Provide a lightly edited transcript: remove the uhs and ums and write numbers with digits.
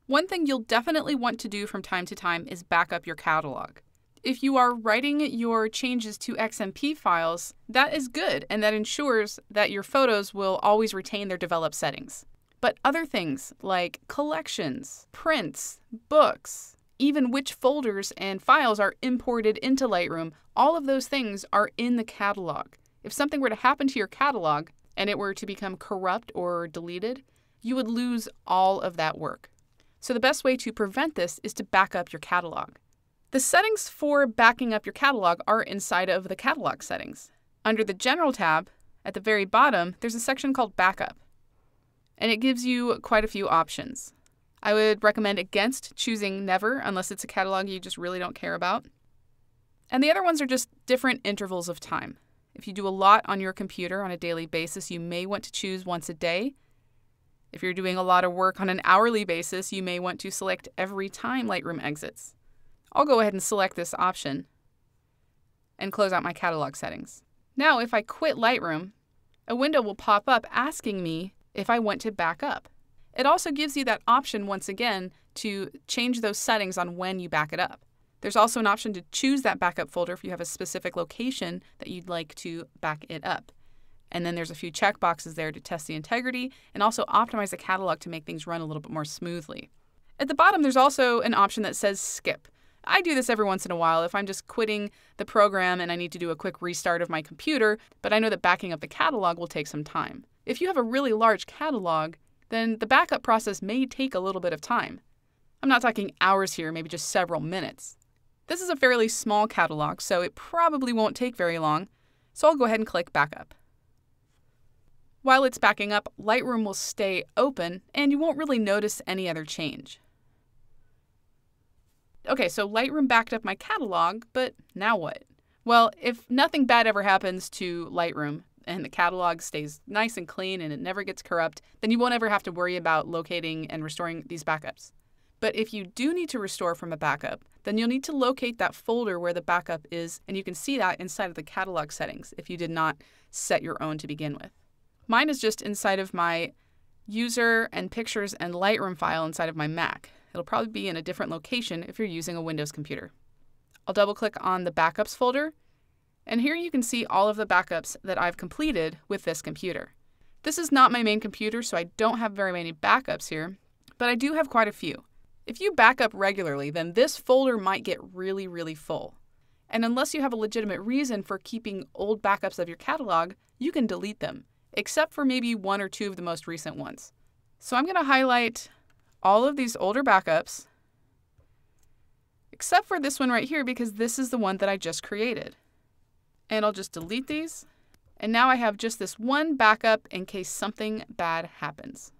One thing you'll definitely want to do from time to time is back up your catalog. If you are writing your changes to XMP files, that is good, and that ensures that your photos will always retain their developed settings. But other things like collections, prints, books, even which folders and files are imported into Lightroom, all of those things are in the catalog. If something were to happen to your catalog and it were to become corrupt or deleted, you would lose all of that work. So the best way to prevent this is to back up your catalog. The settings for backing up your catalog are inside of the catalog settings. Under the General tab, at the very bottom, there's a section called Backup, and it gives you quite a few options. I would recommend against choosing Never unless it's a catalog you just really don't care about. And the other ones are just different intervals of time. If you do a lot on your computer on a daily basis, you may want to choose once a day. If you're doing a lot of work on an hourly basis, you may want to select every time Lightroom exits. I'll go ahead and select this option and close out my catalog settings. Now, if I quit Lightroom, a window will pop up asking me if I want to back up. It also gives you that option once again to change those settings on when you back it up. There's also an option to choose that backup folder if you have a specific location that you'd like to back it up. And then there's a few checkboxes there to test the integrity and also optimize the catalog to make things run a little bit more smoothly. At the bottom, there's also an option that says Skip. I do this every once in a while if I'm just quitting the program and I need to do a quick restart of my computer, but I know that backing up the catalog will take some time. If you have a really large catalog, then the backup process may take a little bit of time. I'm not talking hours here, maybe just several minutes. This is a fairly small catalog, so it probably won't take very long, so I'll go ahead and click Backup. While it's backing up, Lightroom will stay open and you won't really notice any other change. Okay, so Lightroom backed up my catalog, but now what? Well, if nothing bad ever happens to Lightroom and the catalog stays nice and clean and it never gets corrupt, then you won't ever have to worry about locating and restoring these backups. But if you do need to restore from a backup, then you'll need to locate that folder where the backup is, and you can see that inside of the catalog settings if you did not set your own to begin with. Mine is just inside of my user and pictures and Lightroom file inside of my Mac. It'll probably be in a different location if you're using a Windows computer. I'll double click on the Backups folder, and here you can see all of the backups that I've completed with this computer. This is not my main computer, so I don't have very many backups here, but I do have quite a few. If you back up regularly, then this folder might get really, really full. And unless you have a legitimate reason for keeping old backups of your catalog, you can delete them, except for maybe one or two of the most recent ones. So I'm going to highlight all of these older backups, except for this one right here because this is the one that I just created. And I'll just delete these. And now I have just this one backup in case something bad happens.